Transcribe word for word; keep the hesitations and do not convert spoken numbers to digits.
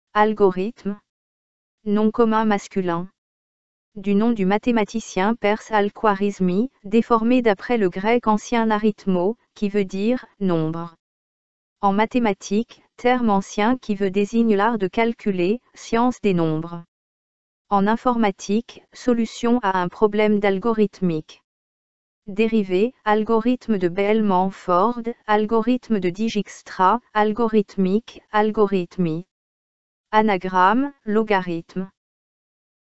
Algorithme. Nom commun masculin. Du nom du mathématicien perse Al-Khwarizmi, déformé d'après le grec ancien arithmo, qui veut dire « nombre ». En mathématiques, terme ancien qui veut désigne l'art de calculer, science des nombres. En informatique, solution à un problème d'algorithmique. Dérivé, algorithme de Bellman-Ford, algorithme de Dijkstra, algorithmique, algorithmie. Anagramme, logarithme.